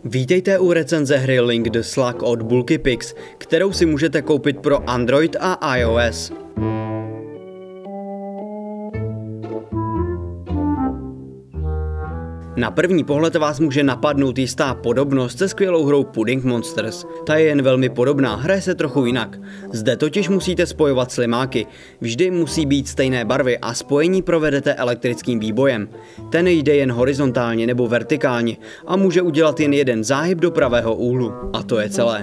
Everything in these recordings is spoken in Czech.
Vítejte u recenze hry Link the Slug od Bulkypix, kterou si můžete koupit pro Android a iOS. Na první pohled vás může napadnout jistá podobnost se skvělou hrou Pudding Monsters. Ta je jen velmi podobná, hraje se trochu jinak. Zde totiž musíte spojovat slimáky. Vždy musí být stejné barvy a spojení provedete elektrickým výbojem. Ten jde jen horizontálně nebo vertikálně a může udělat jen jeden záhyb do pravého úhlu. A to je celé.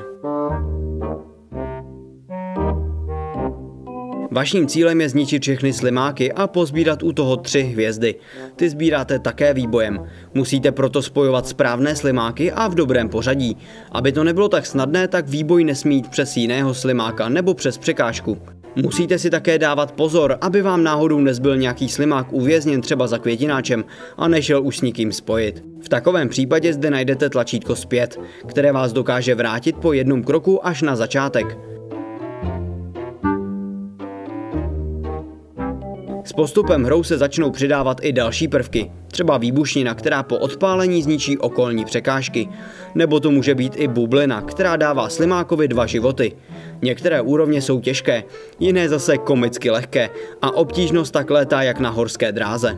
Vaším cílem je zničit všechny slimáky a pozbírat u toho 3 hvězdy. Ty sbíráte také výbojem. Musíte proto spojovat správné slimáky a v dobrém pořadí. Aby to nebylo tak snadné, tak výboj nesmí jít přes jiného slimáka nebo přes překážku. Musíte si také dávat pozor, aby vám náhodou nezbyl nějaký slimák uvězněn třeba za květináčem a nešel už s nikým spojit. V takovém případě zde najdete tlačítko zpět, které vás dokáže vrátit po jednom kroku až na začátek. S postupem hrou se začnou přidávat i další prvky, třeba výbušnina, která po odpálení zničí okolní překážky, nebo to může být i bublina, která dává slimákovi 2 životy. Některé úrovně jsou těžké, jiné zase komicky lehké a obtížnost tak létá jak na horské dráze.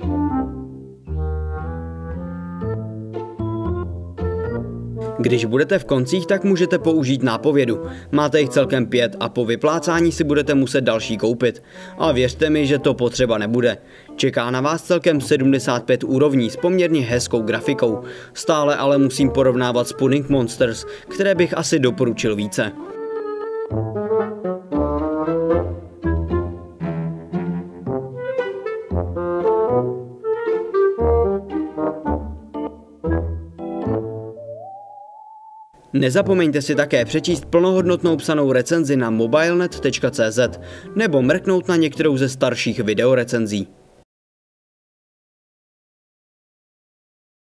Když budete v koncích, tak můžete použít nápovědu. Máte jich celkem 5 a po vyplácání si budete muset další koupit. A věřte mi, že to potřeba nebude. Čeká na vás celkem 75 úrovní s poměrně hezkou grafikou. Stále ale musím porovnávat s Pudding Monsters, které bych asi doporučil více. Nezapomeňte si také přečíst plnohodnotnou psanou recenzi na mobilenet.cz nebo mrknout na některou ze starších videorecenzí.